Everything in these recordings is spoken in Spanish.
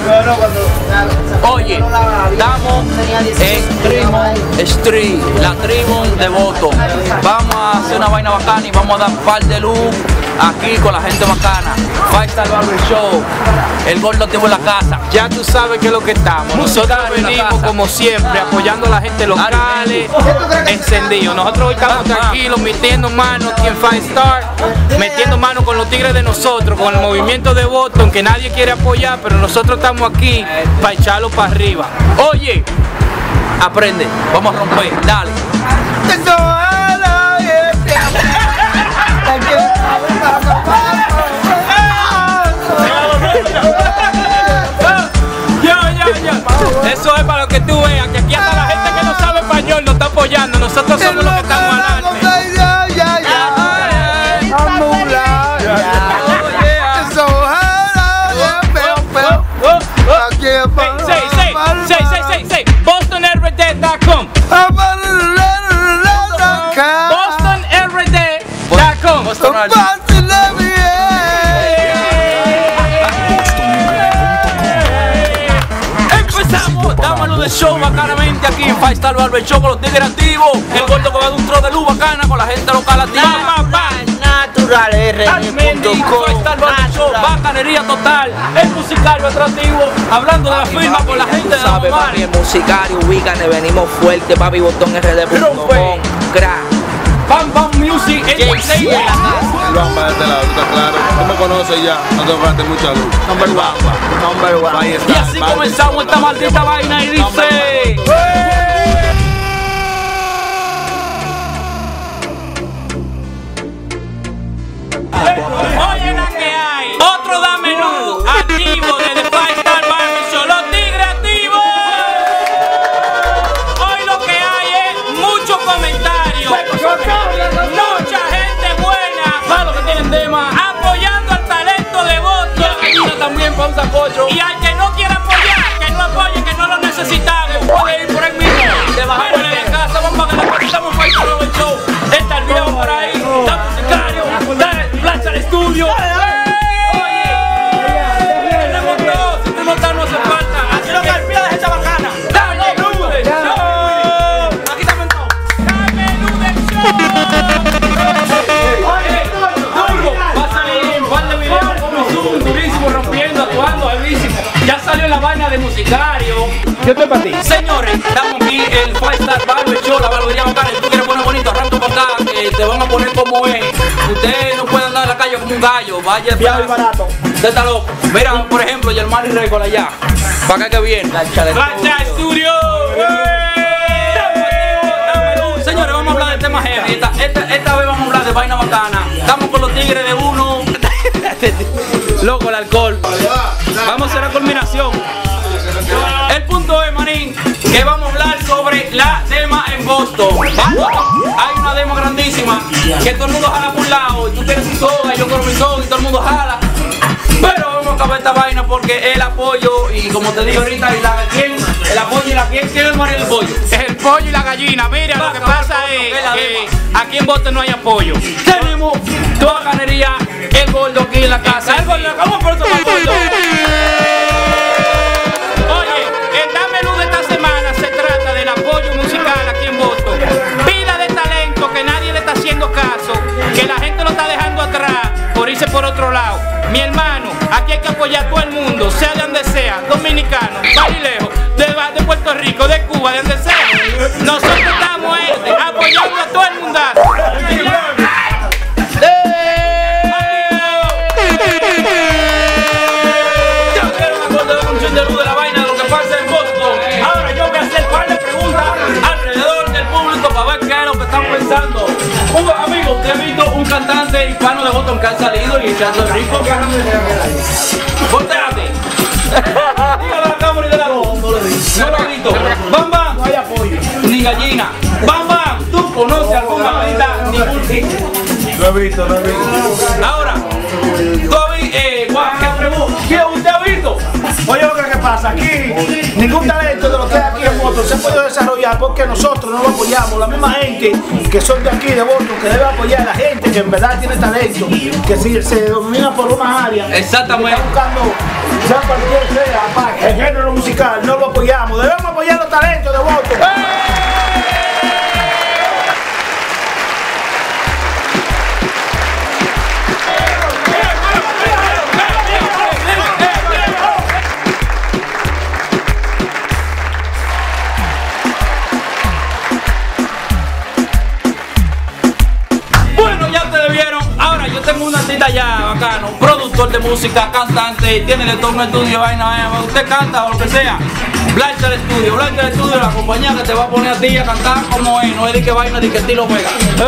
Oye, estamos en Tremont Street, la Tremont de Boston. Vamos a hacer una vaina bacana y vamos a dar un par de luz aquí con la gente bacana. Five Star Barber Show, el gordo activo en la casa. Ya tú sabes que es lo que estamos. Nosotros venimos como siempre apoyando a la gente local, encendido. Nosotros hoy estamos tranquilos, metiendo mano aquí en Five Star, metiendo mano con los tigres de nosotros, con el movimiento de Boston que nadie quiere apoyar, pero nosotros estamos aquí para echarlo para arriba. Oye, aprende, vamos a romper, dale. Eso es para que tú veas que aquí hasta la gente que no sabe español nos está apoyando. Nosotros somos los que estamos adelante. BostonRD.com. BostonRD.com. Dámelo de show bacanamente aquí en Five Star Barber Show con los tigres activos. El gordo que va de un tro de luz bacana con la gente local activa. Natural Five Star Barber Show, bacanería total. El musicario atractivo, hablando de la firma con la gente de la mamá. El musicario, ubícane, venimos fuerte, papi, BostonRD.com. Crack. Bam Bam Music, el DJ de la casa. Bamba de este lado, está claro. Tú me conoces ya, no te falta mucha luz. Number one. Y así comenzamos esta maldita vaina y dice... Oye la que hay, otro da menú activo desde Five Star Barber Show, los tigres activos. Hoy lo que hay es muchos comentarios, mucha gente buena, los que tienen tema, apoyando al talento de Boston. Y también para un sacocho. Y al que no quiera apoyar, que no apoye, que no lo necesitamos, puede ir por ahí mismo. Debajo de la casa, vamos a que necesitamos Five Star Barber Show. Está el video por ahí, está musicario, plancha al estudio. Oye, tenemos todo, si tú no estás no hace falta. Así lo que el pie de gente bacana. Dame luz de show. Aquí estamos todos. Dame luz de show. Oye, Duro, va a salir un par de videos con mi Zoom, durísimo, rompiendo, actuando, durísimo. Ya salió la vaina de musicario. ¿Qué te para ti? Señores, estamos aquí en Five Star Barber Show, la barbería bacana. Si tú quieres poner bonito, arranca para acá, te van a poner como es. Usted no puede andar en la calle como un gallo, vaya. Fiado y barato. Usted está loco. Mira, por ejemplo, Germán y Récord allá. Para acá que viene. Plancha Estudio. Señores, vamos a hablar de temas heavy. Esta vez vamos a hablar de vaina bacana. Estamos con los tigres de uno. Loco, el alcohol. Vamos a hacer la culminación. El punto es, manín, que vamos a hablar sobre la dema en Boston. Hay una dema grandísima que todo el mundo jala por un lado. Y tú tienes tu soga, yo con mi soga y todo el mundo jala. Pero vamos a acabar esta vaina porque el apoyo, y como te dije ahorita, el apoyo y la ¿quién es el marido del pollo? Es el pollo y la gallina. Mira, lo que pasa es que aquí en Boston no hay apoyo. Tenemos toda la canería, el gordo aquí en la casa. El gordo, ¿cómo por eso más gordo? Oye, el Dame Luz de esta semana se trata del apoyo musical aquí en Boston. Pila de talento que nadie le está haciendo caso, que la gente lo está dejando atrás por irse por otro lado. Mi hermano, aquí hay que apoyar a todo el mundo, sea de donde sea, dominicano, país lejos, de Puerto Rico, de Cuba, de donde sea. Nosotros estamos apoyando a todo el mundo. Amigo, usted ha visto un cantante hispano de Boston que ha salido y echando el rico. Volteate. Dígale a la cámara y de la voz. No lo he visto. Bam Bam, no hay apoyo. Ni gallina. Bam Bam, tú conoces alguna manita ningún tipo. No he visto. Ahora, tú has visto, ¿qué usted ha visto? Oye, lo que pasa aquí, ningún talento de lo que hay aquí en Boston se ha podido desarrollar porque nosotros no lo apoyamos. La misma gente que son de aquí, de Boston, que debe apoyar a la gente que en verdad tiene talento, que si se domina por unas áreas, exactamente, está buscando, sea cualquier sea, el género musical no lo apoyamos. Debemos apoyar los talentos de Boston. Tengo un artista ya bacano, productor de música, cantante, tiene de todo un estudio, vaina, usted canta o lo que sea. Blanchard Studio, la compañía que te va a poner a ti a cantar como es, no es de que vaina, de que estilo juega.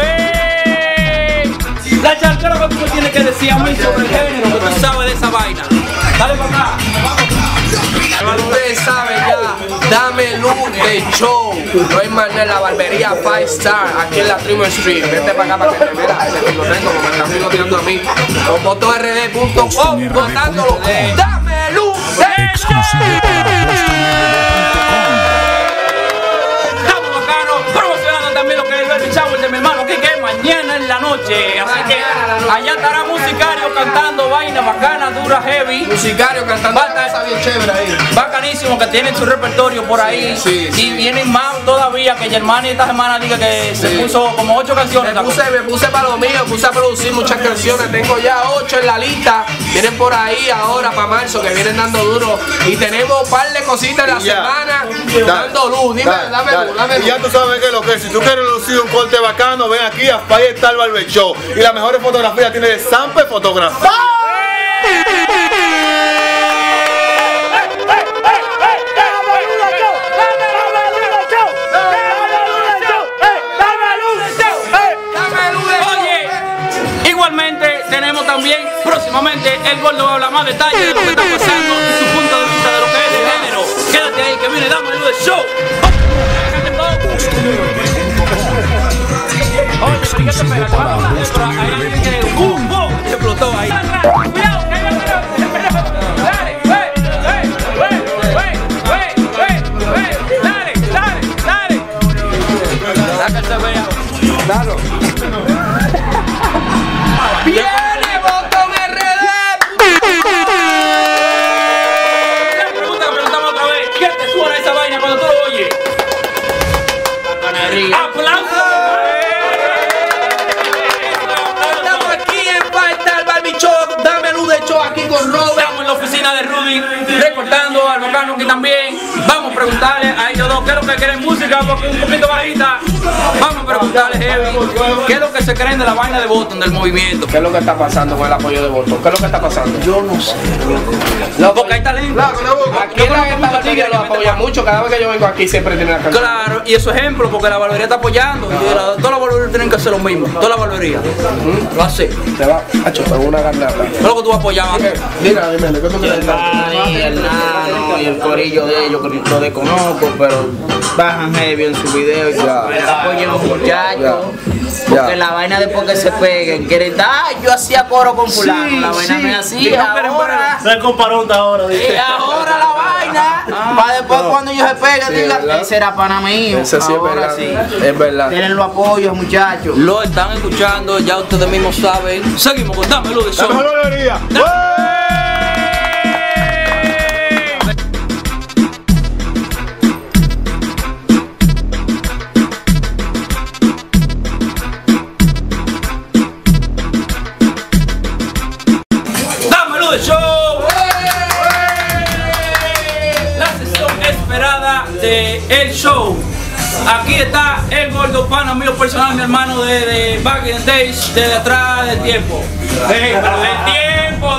Blanchard, ¿qué es lo que tú me tienes que decir a mí sobre el género que tú sabes de esa vaina? Dale para acá. Ustedes saben ya, dame luz de show. No hay más nada en la barbería 5 Star, aquí en la Tremont Street. Vete para acá para que te veas, que lo tengo, como me están piloteando a mí. Con votord.com, votándolo. Dame luz de show. Estamos bacanos, promocionando también lo que es el Baby Shower de mi hermano Quique mañana en la noche. Así que allá estará Musicario cantando vaina bacana, dura, heavy. Musicario cantando esa bien chévere ahí. Bacanísimo, que tienen su repertorio por ahí. Sí, sí. Y vienen más todavía, que Germán esta semana diga que se puso como 8 canciones. Me puse para lo mío, puse a producir muchas canciones. Tengo ya 8 en la lista. Vienen por ahí ahora para marzo, que vienen dando duro. Y tenemos un par de cositas en la semana dando luz. Dime, dame luz. Y ya tú sabes que lo que es. Si tú quieres lucir un corte bacano, ven aquí a 5 Star Barber Show. Y las mejores fotografías tiene de Sample Fotografía. Igualmente tenemos también próximamente el Gordo va a hablar más detalles de lo que está pasando y su punto de vista de lo que es el género. Quédate ahí que viene Dame Luz de Show. Oye, ¿qué te pega? Se explotó ahí. Cuidado, dale, dale. Que se vea. Claro. Viene Botón RD. Preguntamos otra vez. ¿Qué te suena esa vaina cuando tú lo oyes? ¡Aplausos! Estamos aquí en 5 Star Barber Show. Dame luz de show aquí con Robert. Estamos en la oficina de Rudy, recortando al bacano aquí también. Vamos a preguntarle a ellos dos qué es lo que quieren música, porque es un poquito bajita. Vamos a preguntarle, Heavy, qué es lo que se creen de la vaina de Boston, del movimiento. ¿Qué es lo que está pasando con el apoyo de Boston? ¿Qué es lo que está pasando? Yo no sé. Porque hay talento. Aquí la barbería lo apoya mucho. Cada vez que yo vengo aquí siempre tiene la canción. Claro, y eso es ejemplo, porque la barbería está apoyando. Y todas las barberías tienen que hacer lo mismo. Todas las barberías. Lo hace. Te va, hacho, con una garnata. ¿Qué es lo que tú apoyabas? Dime, ¿qué tú quieres? El nano y el corillo de ellos, que lo desconozco, pero bajan heavy en su video y apoyen a los muchachos. Porque la vaina después que se peguen, quieren dar, yo hacía coro con fulano, la vaina no es así, ahora. Se comparó ahora. Y ahora la vaina, para después cuando ellos se peguen, digan, ese era pana mío. Ese sí es verdad. Sí. Es verdad. Tienen los apoyos, muchachos. Lo están escuchando, ya ustedes mismos saben. Seguimos con Dame Luz de Show. La mejor barbería. Dame Luz de Show. La sesión esperada de el show. Aquí está el gordo pana mío personal, mi hermano de Back in the Days, de atrás del tiempo. Pero del tiempo.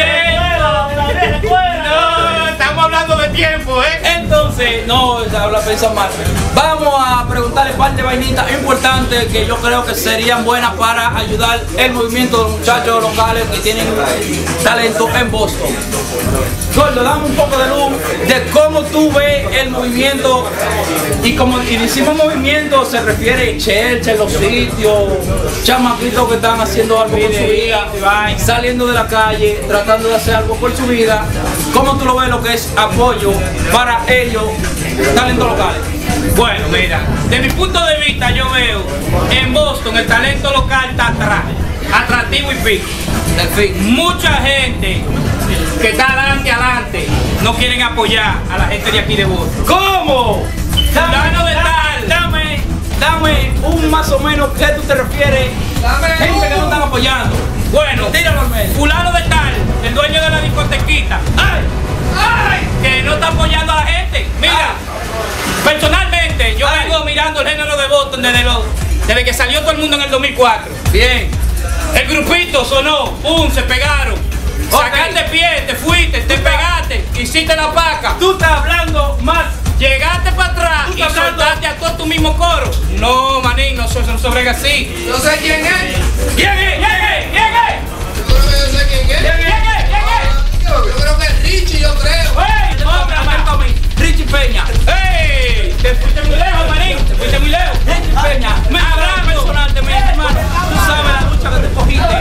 No, estamos hablando de tiempo, Entonces, no, habla pensar mal. Vamos a preguntarle un par de vainitas importantes que yo creo que serían buenas para ayudar el movimiento de los muchachos locales que tienen talento en Boston. Gordo, dame un poco de luz de cómo tú ves el movimiento y como decimos movimiento se refiere a Church, los sitios, chamaquitos que están haciendo algo por su vida, saliendo de la calle, tratando de hacer algo por su vida. ¿Cómo tú lo ves lo que es apoyo para ellos, talentos locales? Bueno, mira, de mi punto de vista yo veo en Boston el talento local está atrás, atractivo y pico. Mucha gente que está adelante, no quieren apoyar a la gente de aquí de Boston. ¿Cómo? Fulano de tal. Dame un más o menos qué tú te refieres. Gente que no están apoyando. Bueno, Tíralo al medio. fulano de tal, el dueño de la discotequita, que no está apoyando a la gente. Mira, personalmente, yo vengo mirando el género de Boston desde que salió todo el mundo en el 2004. Bien. El grupito sonó, ¡pum! Se pegaron. Sacaste pie, te fuiste, te pegaste, hiciste la paca. Tú estás hablando más. Llegaste para atrás y estás hablando- soltaste a todo tu mismo coro. No, manín, no se brega así. Yo sé quién es. ¿Quién es? ¿Quién es? ¿Quién es? Yo creo que yo sé quién es. ¿Quién es? ¿Quién es? Yo creo que es Richie, yo creo. ¡Ey! Otra más. Richie Peña. ¡Ey! Te fuiste muy lejos, manín. Te fuiste muy lejos. Richie Peña. Me hablando personalmente, hermano. Tú sabes la lucha que tú cogiste.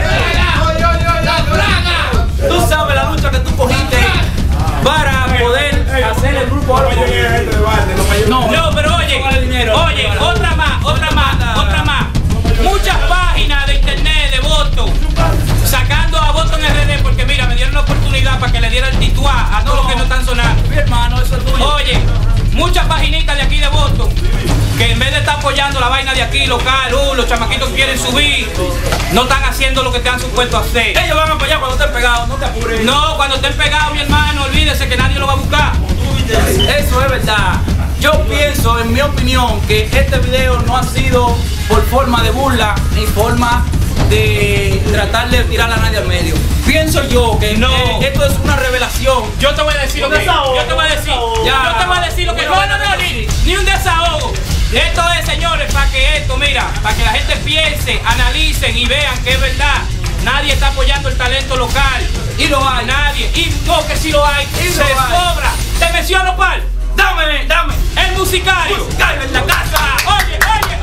Tú sabes la lucha que tú cogiste para poder hacer el grupo ahora. No, pero oye, otra más. Muchas páginas de internet de Boston sacando a Boston RD porque mira, me dieron la oportunidad para que le diera el tituá a todos los que no están sonando. Mi hermano, eso es tuyo. Oye, muchas paginitas de aquí de Boston que en vez de estar apoyando la vaina de aquí local, los chamaquitos quieren subir, no están haciendo lo que te han supuesto hacer. Ellos van a apoyar cuando estén pegados, no te apures. No, cuando estén pegados, mi hermano, olvídese que nadie lo va a buscar. Eso es verdad. Yo pienso, en mi opinión, que este video no ha sido por forma de burla ni forma de tratar de tirar a nadie al medio. Pienso yo que No. Esto es una revelación. Yo te voy a decir lo que yo te voy a decir. Ya. Yo te voy a decir lo que no, ni un desahogo. Esto es, señores, para que para que la gente piense, analicen y vean que es verdad. Nadie está apoyando el talento local. Y lo hay. Nadie. Y no, que sí lo hay. Y Se lo hay. sobra. Te menciono cuál. Dame. El musical. Musical en la casa. Oye.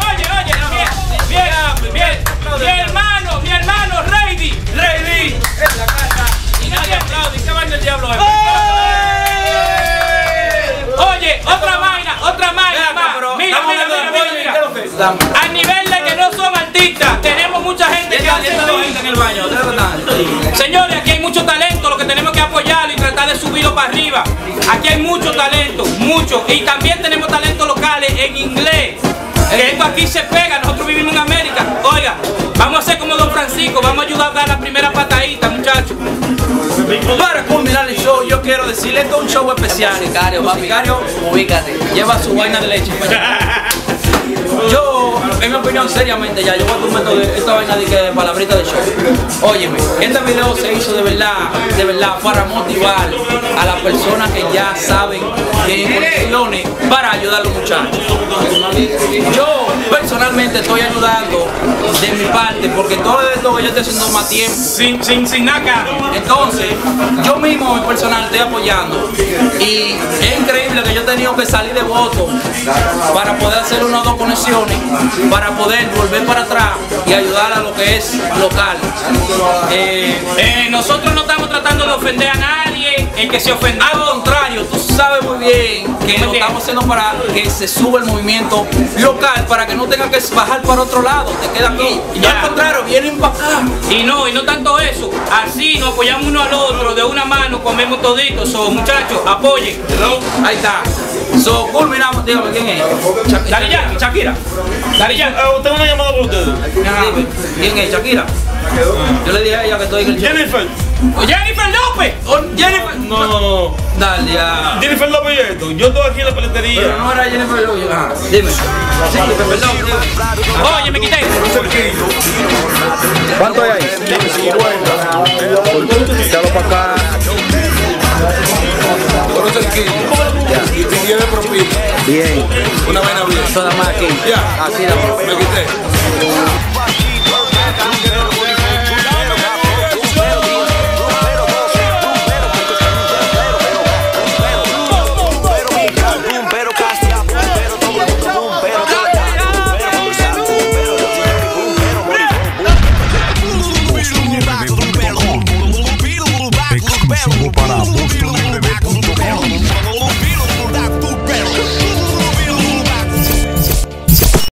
Bien. Mi hermano, Reidy. Rey en la casa. Y nadie aplaude. ¿Qué vaina el diablo es? Oye, otra vaina Venga, más. pero Mira. estamos hablando de apoyo, ¿qué es lo que es? Dame. A nivel de que no son artistas, tenemos mucha gente que hace Esta gente en el baño, de verdad. Señores, aquí hay mucho talento, lo que tenemos que apoyarlo y tratar de subirlo para arriba. Aquí hay mucho talento, mucho. Y también tenemos talentos locales en inglés. Que esto aquí se pega, nosotros vivimos en América. Oiga, vamos a hacer como Don Francisco, vamos a ayudar a dar la primera patadita, muchachos. Para culminar el show, yo quiero decirle, esto es un show especial. Musicario, papi. Musicario Ubícate. lleva su vaina de leche. Yo, en mi opinión, seriamente ya, yo voy a tomar esta vaina de que palabrita de show. Óyeme, este video se hizo de verdad, para motivar a las personas que ya saben que en condiciones para ayudar a los muchachos. Yo, personalmente, estoy ayudando de mi parte, porque todo esto que yo estoy haciendo más tiempo. Sin nada. Entonces, yo mismo, en personal, estoy apoyando. Y es increíble que yo he tenido que salir de voto para poder hacer una o dos conexiones, para poder volver para atrás y ayudar a lo que es local. Nosotros no estamos tratando de ofender a nadie, el que se ofendió. Al contrario, tú sabes muy bien que lo estamos haciendo para que se suba el movimiento local, para que no tengan que bajar para otro lado, te queda aquí. Y Ya. al contrario, vienen para acá. Y no tanto eso, así nos apoyamos uno al otro, de una mano comemos toditos. Muchachos, apoyen. Ahí está. So, culminamos, dígame quién es. Daddy Yankee. Shakira. Daddy Yankee. Tengo una llamada por ustedes. Dime, ¿quién es Shakira? Yo le dije a ella que estoy en el show. Jennifer. Jennifer López. Oh, Jennifer. No. Dale, ya. Jennifer López y esto. Yo estoy aquí en la Pero paletería. no era Jennifer López. Ajá, dime. Sí, perdón, dime. Oye, me quité. ¿Cuánto hay ahí? 50. Échalo para acá. Por 8 kilos. Y 10 de propina. Bien. Una vaina bien. Toda más aquí. Ya. Así la Me quité.